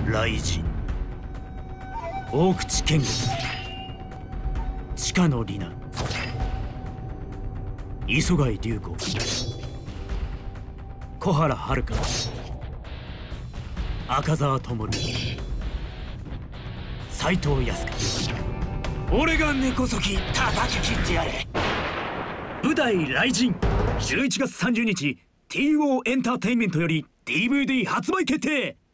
雷神、大口健吾、近野里奈、磯貝龍子、小原遥、赤澤灯、斎藤康香。俺が根こそぎ叩き切ってやれ。舞台「雷神」11月30日 TO エンターテインメントより DVD 発売決定。